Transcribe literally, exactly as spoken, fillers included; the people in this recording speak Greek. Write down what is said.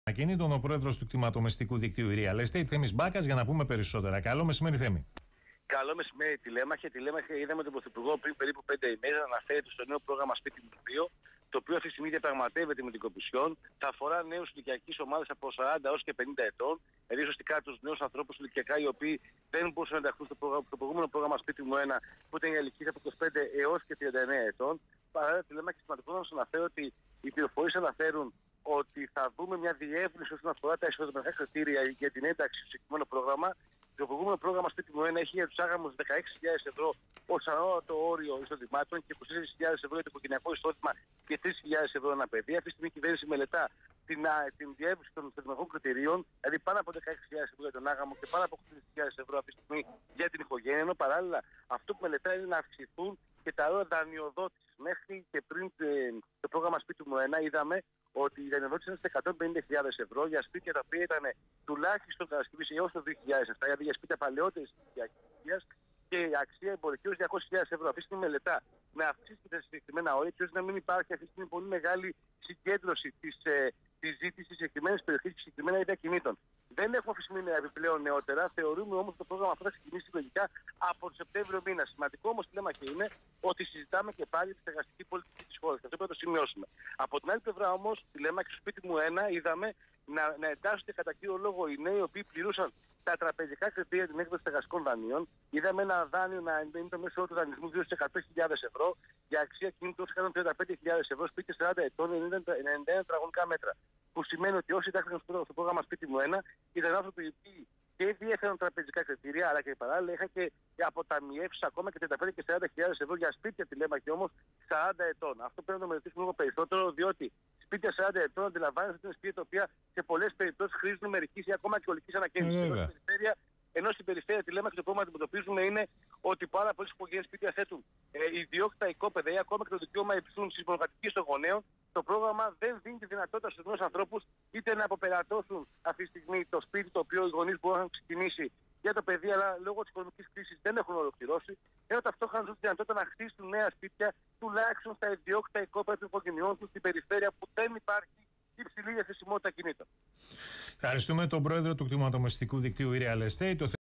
Ακίνητον, ο πρόεδρος του κτηματομεσητικού δικτύου Real Estate, Θέμης Μπάκας, για να πούμε περισσότερα. Καλό μεσημέρι, Θέμη. Καλό μεσημέρι, Τηλέμαχε. Τηλέμαχε, είδαμε τον Πρωθυπουργό πριν περίπου πέντε ημέρες να αναφέρεται στο νέο πρόγραμμα Σπίτι μου δύο, το οποίο αυτή τη στιγμή διαπραγματεύεται με την Κομισιόν. Θα αφορά νέους ηλικιακής ομάδες από σαράντα έως και πενήντα ετών, δηλαδή ουσιαστικά τους νέους ανθρώπους ηλικιακά οι οποίοι δεν μπορούσαν να ενταχθούν στο, πρόγραμμα, στο προηγούμενο πρόγραμμα Σπίτι μου ένα, που ήταν για ηλικίες από είκοσι πέντε έως και τριάντα εννέα ετών. Παράλληλα, Τηλέμαχε, σημαντικό να μας αναφέρω ότι οι πληροφορίες αναφέρουν ότι θα δούμε μια διεύρυνση όσον αφορά τα εισοδηματικά κριτήρια για την ένταξη στο συγκεκριμένο πρόγραμμα. Το προηγούμενο πρόγραμμα Σπίτι μου ένα έχει για τους άγαμους δεκαέξι χιλιάδες ευρώ ως ανώτατο όριο εισοδημάτων και είκοσι τέσσερις χιλιάδες ευρώ για το οικογενειακό εισόδημα και τρεις χιλιάδες ευρώ ένα παιδί. Αυτή τη στιγμή η κυβέρνηση μελετά την, την διεύρυνση των εισοδηματικών κριτηρίων, δηλαδή πάνω από δεκαέξι χιλιάδες ευρώ για τον άγαμο και πάνω από είκοσι τέσσερις χιλιάδες ευρώ αυτή τη στιγμή για την οικογένεια. Ενώ παράλληλα αυτό που μελετά είναι να αυξηθούν και τα ώρα δανειοδότησης. Μέχρι και πριν το πρόγραμμα Σπίτι μου ένα είδαμε ότι η δανειοδότηση ήταν σε εκατόν πενήντα χιλιάδες ευρώ για σπίτια τα οποία ήταν τουλάχιστον κατασκευή έως το δύο χιλιάδες επτά, δηλαδή για σπίτια παλαιότερης ηλικίας, και η αξία εμπορική ως διακόσιες χιλιάδες ευρώ. Αυτή τη στιγμή μελετά να αυξήσει τα συγκεκριμένα όρια, ώστε να μην υπάρχει αυτή τη στιγμή πολύ μεγάλη συγκέντρωση της, ε, της ζήτησης σε συγκεκριμένες περιοχές και συγκεκριμένα είδη ακινήτων. Δεν έχουμε αυτή τη στιγμή επιπλέον νεότερα. Θεωρούμε όμως ότι το πρόγραμμα αυτό θα ξεκινήσει λογικά από τον Σεπτέμβριο μήνα. Σημαντικό όμως Τηλέμαχε είναι ότι συζητάμε και πάλι τη στεγαστική πολιτική της χώρας. Και αυτό πρέπει να το σημειώσουμε. Από την άλλη πλευρά όμως, Τηλέμαχε, στο Σπίτι μου ένα είδαμε να, να εντάσσονται κατά κύριο λόγο οι νέοι οι οποίοι πληρούσαν τα τραπεζικά κριτήρια την έκδοση στεγαστικών δανείων. Είδαμε ένα δάνειο να είναι το μέσο όρο του δανεισμού γύρω στις εκατό χιλιάδες ευρώ για αξία κινήτου εκατόν τριάντα πέντε χιλιάδες ευρώ, σπίτι σαράντα ετών, ενενήντα εννέα τετραγωνικά μέτρα. Που σημαίνει ότι όσοι εντάχθηκαν στο πρόγραμμα Σπίτι μου ένα ήταν άνθρωποι οι οποίοι και διέφεραν τραπεζικά κριτήρια, αλλά και παράλληλα είχαν και αποταμιεύσεις ακόμα και τριάντα πέντε και σαράντα χιλιάδες ευρώ για σπίτια, Τηλέμαχε, όμως σαράντα ετών. Αυτό πρέπει να το μελετήσουμε λίγο περισσότερο, διότι σπίτια σαράντα ετών αντιλαμβάνεστε ότι είναι σπίτια τα οποία σε πολλές περιπτώσεις χρήζουν μερικής ή ακόμα και ολικής ανακαίνησης. Yeah, Ενώ στην περιφέρεια, Τηλέμαχε, το πρόβλημα που αντιμετωπίζουμε είναι ότι πάρα πολλές οικογένειες σπίτια θέτουν ε, ιδιόκτητα οικόπεδα ή ακόμα και το δικαίωμα υψηλούν στις μονοκατοικίες των γονέων. Το πρόγραμμα δεν δίνει τη δυνατότητα στους νέους ανθρώπους είτε να αποπερατώσουν αυτή τη στιγμή το σπίτι το οποίο οι γονείς μπορούν να ξεκινήσει για το παιδί, αλλά λόγω της οικονομικής κρίσης δεν έχουν ολοκληρώσει. Ενώ ταυτόχρονα δίνουν τη δυνατότητα να χτίσουν νέα σπίτια τουλάχιστον στα ιδιόκτητα οικόπεδα των οικογενειών τους στην περιφέρεια που δεν υπάρχει υψηλή διαθεσιμότητα κινήτων. Ευχαριστούμε τον πρόεδρο του κτηματομεσητικού δικτύου Real Estate.